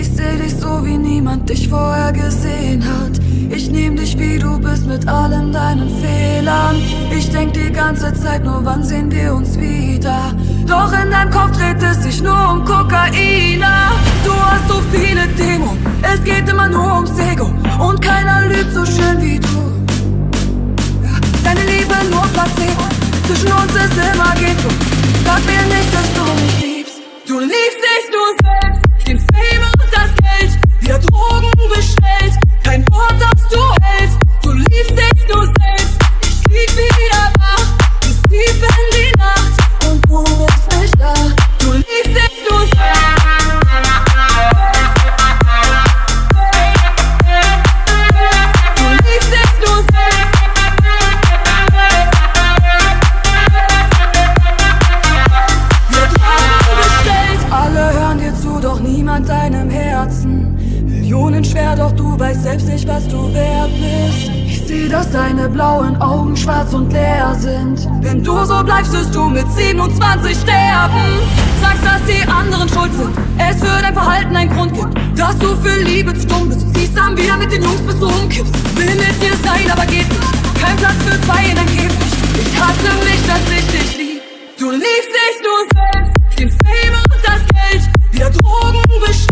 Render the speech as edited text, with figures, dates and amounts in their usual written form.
Ich seh dich so, wie niemand dich vorher gesehen hat. Ich nehm dich, wie du bist, mit allen deinen Fehlern. Ich denk die ganze Zeit nur, wann sehen wir uns wieder? Doch in deinem Kopf dreht es sich nur um Kokaina. Du hast so viele Dämonen, es geht immer nur ums Ego. Und keiner lügt so schön wie du. Ja, deine Liebe nur Placebo, zwischen uns ist immer Ghetto. Sag mir nicht, dass du mich liebst. Du liebst dich nur selbst, den Fame und das Geld, wieder Drogen bestellt, kein Wort, das du hältst. Du liebst dich nur selbst, ich krieg wieder wach, bis tief in die Nacht und du bist nicht da. Du liebst dich nur selbst. Du liebst dich nur selbst. Wir Drogen bestellt, alle hören dir zu, doch niemand deinem Herzen. Millionen schwer, doch du weißt selbst nicht, was du wert bist. Ich seh, dass deine blauen Augen schwarz und leer sind. Wenn du so bleibst, wirst du mit 27 sterben. Sagst, dass die anderen schuld sind, es für dein Verhalten einen Grund gibt. Dass du für Liebe zu dumm bist, ziehst dann wieder mit den Jungs, bis du umkippst. Will mit dir sein, aber geht nicht, kein Platz für zwei in deinem Käfig. Ich hasse mich, dass ich dich lieb. Du liebst dich nur selbst, den Fame und das Geld, wieder Drogen bestellt.